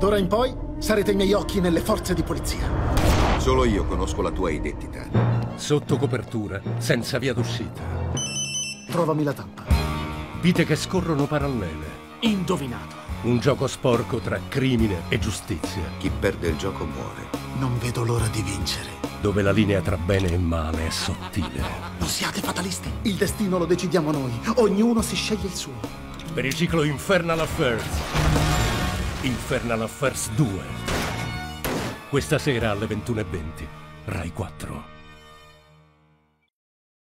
D'ora in poi sarete i miei occhi nelle forze di polizia. Solo io conosco la tua identità. Sotto copertura, senza via d'uscita. Trovami la tappa. Vite che scorrono parallele. Indovinato. Un gioco sporco tra crimine e giustizia. Chi perde il gioco muore. Non vedo l'ora di vincere. Dove la linea tra bene e male è sottile. Non siate fatalisti. Il destino lo decidiamo noi. Ognuno si sceglie il suo. Periciclo Infernal Affairs. Infernal Affairs 2. Questa sera alle 21:20. Rai 4.